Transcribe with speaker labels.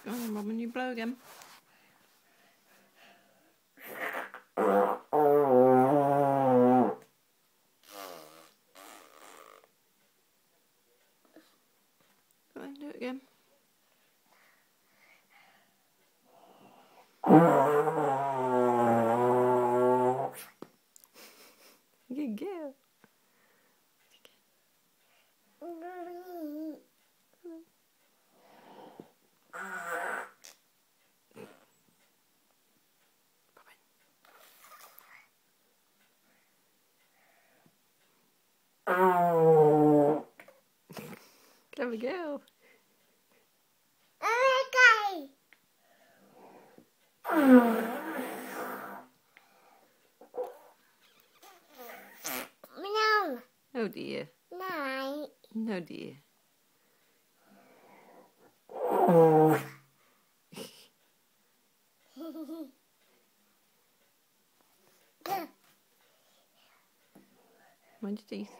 Speaker 1: Oh, Robin, you blow again. Go on, do it again. Good girl. Clever girl. Oh dear. No dear. Mind your teeth.